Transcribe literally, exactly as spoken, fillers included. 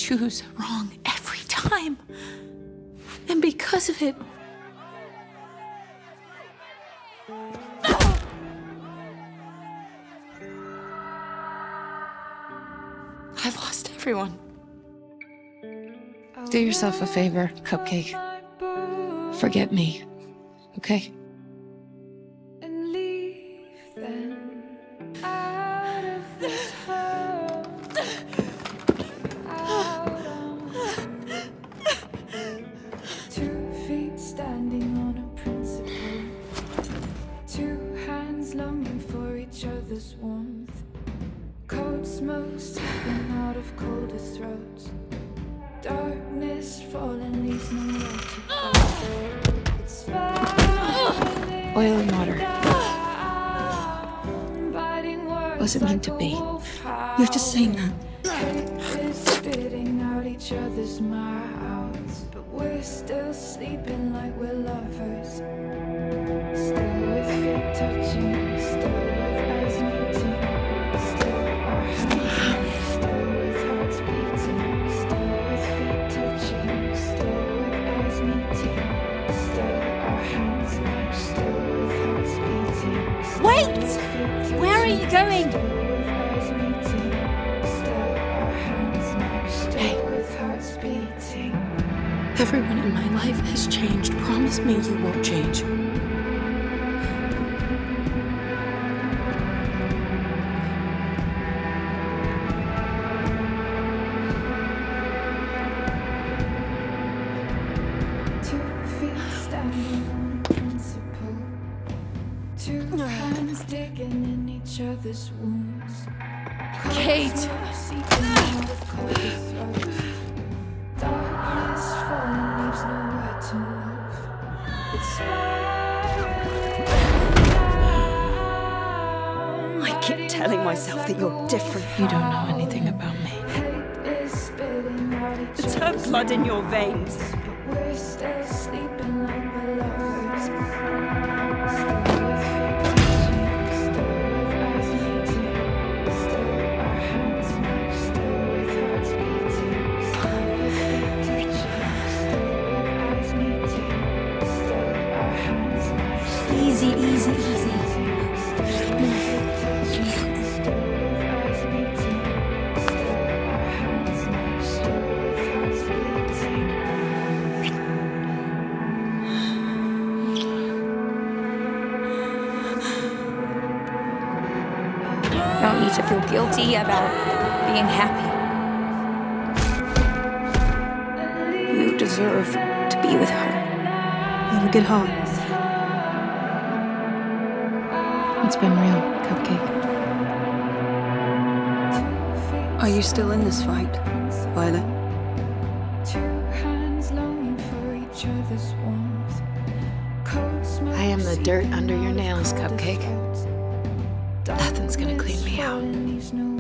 choose wrong every time. And because of it, I've lost everyone. Do yourself a favor, Cupcake. Forget me, okay? And leave them out of this hole. Out on two feet standing on a principle. Two hands longing for each other's warmth. Cold smoke seeping out of colder throats. Darkness falling leaves nowhere to go. It's fine. Oil and water. Wasn't meant to be. You're just saying that. Spitting out each other's mouths, but we're still sleeping like we're lovers. Still with feet touching, still with eyes meeting, still our hands, still with hearts beating, still with feet touching, still with eyes meeting, still our hands match, still with hearts beating. Still Wait! with feet touching, Where are you going? still with eyes meeting, still our hands match, still Hey. with hearts beating. everyone in my life has changed. Promise me you won't change. Two feet standing on principle. Two hands digging in each other's wounds. Kate! Seeping out of colder throats. Darkness falling leaves nowhere to move. It's spiraling down. I keep telling myself that you're different. You don't know anything about me. Hate is spitting out each It's her other's blood in your mouths. veins. But we're still sleeping like we're lovers. Still with feet touching, still with eyes meeting, still our hands match, still with hearts beating, still with feet touching, still with eyes meeting, still our hands match. still Easy, with easy, hearts easy. beating, still with feet touching, still with eyes meeting, still our hands match, still with hearts beating. You don't need to feel guilty about being happy. You deserve to be with her. You have a good heart. It's been real, Cupcake. Are you still in this fight, Violet? Two hands longing for each other's warmth. Cold smoke I am the dirt seeping under your out of nails, colder Cupcake. throats. Nothing's gonna clean me out. Darkness falling leaves no